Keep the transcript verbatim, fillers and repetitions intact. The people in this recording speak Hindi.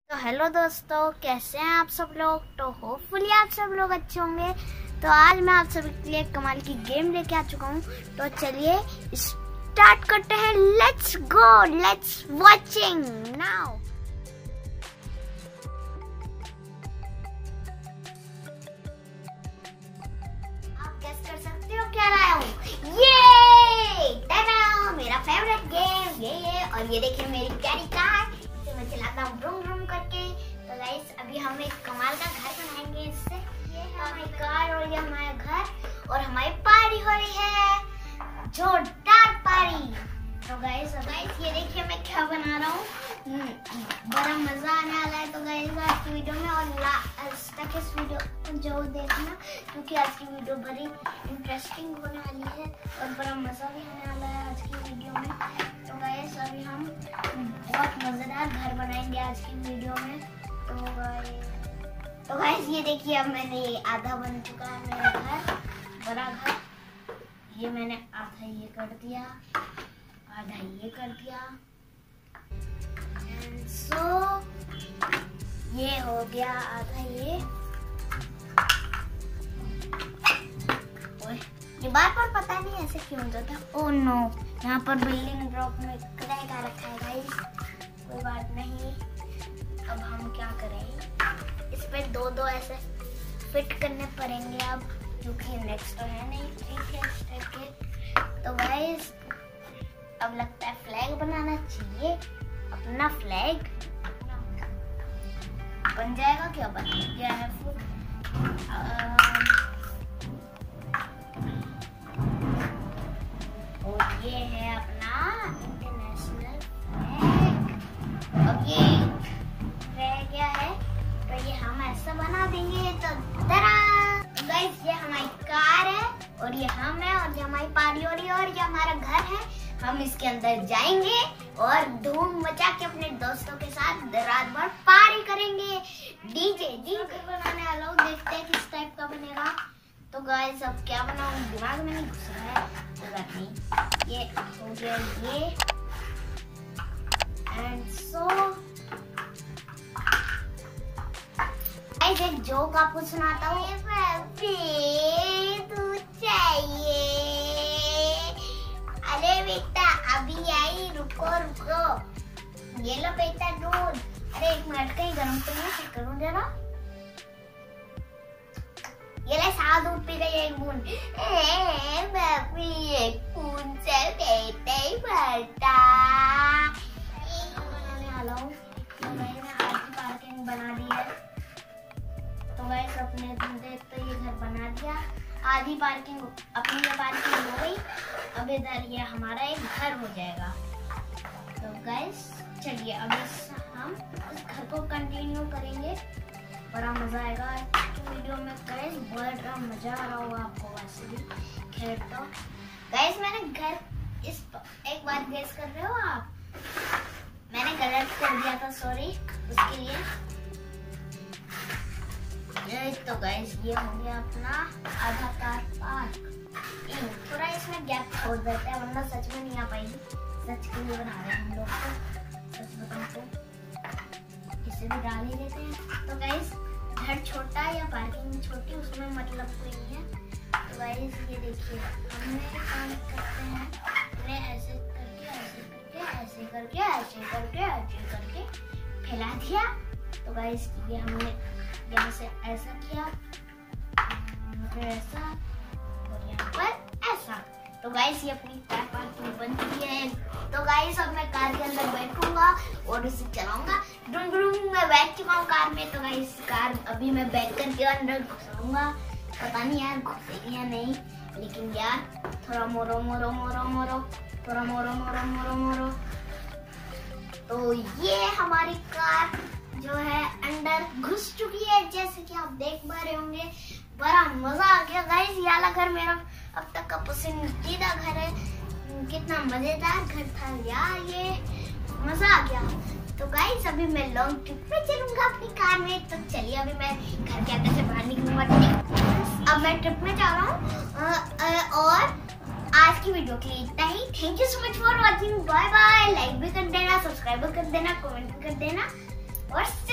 तो हेलो दोस्तों, कैसे हैं आप सब लोग। तो होपफुली आप सब लोग अच्छे होंगे। तो आज मैं आप सभी के लिए कमाल की गेम लेके आ चुका हूँ। तो चलिए स्टार्ट करते हैं। Let's go, let's watching now. आप गेस कर सकते हो क्या लाया हूँ? ये टाटा, मेरा फेवरेट गेम ये ये और ये देखिए मेरी प्यारी कार, इसे मैं चलाता हूँ ब्रूम ब्रूम करके। तो गाइस अभी हम एक कमाल का घर बनाएंगे इससे। ये है हमारी कार और ये हमारा घर और हमारी पार्टी हो रही है, जोरदार पार्टी। तो गाइस गाइस ये देखिए मैं क्या बना रहा हूँ, बड़ा मजा आने वाला है। तो गाइस आज की वीडियो में और लास्ट तक इस वीडियो को जो देखना, क्योंकि आज की वीडियो बड़ी इंटरेस्टिंग होने वाली है और बड़ा मजा भी आने वाला है आज की वीडियो में। तो गाइस अभी हम बहुत मजेदार घर बनाएंगे आज की वीडियो में। तो गाइस तो गाइस ये देखिए अब मैंने आधा बन चुका है मेरा घर, बड़ा घर। ये मैंने आधा ये कर दिया, आधा ये कर दिया। एंड सो so, ये हो गया आधा ये। ओए ये बार बार पता नहीं ऐसे क्यों होता था। ओह नो, यहाँ पर बिल्डिंग ब्लॉक में क्रैक आ रखा है गाइस। कोई बात नहीं, अब हम क्या करें, इस पे दो दो ऐसे फिट करने पड़ेंगे अब, क्योंकि नेक्स्ट तो है नहीं ठीक है इस टाइप के। तो गाइस अब लगता है फ्लैग बनाना चाहिए, अपना फ्लैग बन जाएगा। क्या बन गया है फुट, और ये है अपना इंटरनेशनल फ्लैग। अब ये रह गया है तो ये हम ऐसा बना देंगे। तो तो गाइस ये हमारी कार है और ये हम है और ये हमारी पार्टी हो रही है और ये हमारा घर है। हम इसके अंदर जाएंगे और धूम मचा के अपने दोस्तों के साथ रात भर पार्टी करेंगे। डीजे डीजे बनाने वाला हूँ, देखते हैं किस टाइप का बनेगा। तो गाइस अब क्या बनाऊँ, दिमाग में नहीं घुस रहा है। कोई बात नहीं, ये हो गया ये। एंड सो गाइस एक जोक आपको सुनाता हूँ। दूध चाहिए, अरे बेटा अभी आई, रुको रुको, ये लो बेटा दूध। अरे एक मिनट, कहीं गर्म तो नहीं चेक करूँ जरा। ये ले सारा दूध पी रही है एक बूंद। बापी एक बूंद से पेट नहीं भरता। बनाने वाला हूँ, तो मैंने आधी पार्किंग बना दी है। तो गाइस अपने धंधे तो ये घर बना दिया, आधी पार्किंग अपनी ये पार्किंग हो गई। अब इधर ये हमारा एक घर हो जाएगा। तो गाइस चलिए अब इस हम इस घर को कंटिन्यू करेंगे, बड़ा मजा आएगा तो वीडियो में। गाइस बड़ा मजा आ रहा होगा आपको वैसे भी। खैर तो गाइस मैंने घर इस एक बार गेस कर रहे हो आप, मैंने गलत कर दिया था, सॉरी उसके लिए। तो गाइस ये हो गया अपना आधा कार पार्क। थोड़ा इसमें गैप छोड़ देते हैं वरना सच में नहीं आ पाएगी। सच के लिए बना रहे हैं हम लोग को, सच बताऊं तो इसे भी डाल ही देते हैं। तो गाइस घर छोटा या पार्किंग छोटी उसमें मतलब कोई नहीं है। तो गाइस ये देखिए हमने काम करते हैं, हमने ऐसे करके ऐसे करके ऐसे करके ऐसे करके ऐसे करके फैला दिया। तो गाइस ये हमने यहाँ से ऐसा किया, फिर ऐसा और यहाँ पर ऐसा। तो गाइस ये अपनी कार पार्किंग बन चुकी है। तो गाइस अब मैं कार के अंदर बैठूंगा और उसे चलाऊंगा। डुम डुम मैं बैठ चुका हूँ कार में। तो गाइस कार अभी मैं बैठ कर के अंदर घुसाऊंगा, पता नहीं यार घुसेगी या नहीं, लेकिन यार थोड़ा मोरो मोरो मोरो मोरो थोड़ा मोरो मोरो मोरो मोरो। तो ये हमारी कार जो है अंदर घुस चुकी है, जैसे कि आप देख पा रहे होंगे। बड़ा मजा आ गया गाइस, ये वाला घर मेरा अब तक का पसंदीदा घर है। कितना मजेदार घर था यार, ये मजा आ गया। तो गाइस अभी मैं लॉन्ग ट्रिप पे चलूंगा अपनी कार में। तो चलिए अभी मैं घर के अंदर से बाहर निकलूंगा। अब मैं ट्रिप में जा रहा हूँ और आज की वीडियो के लिए इतना ही। Thank you so much for watching, bye bye. Like भी कर देना, सब्सक्राइब कर देना, कमेंट भी कर देना और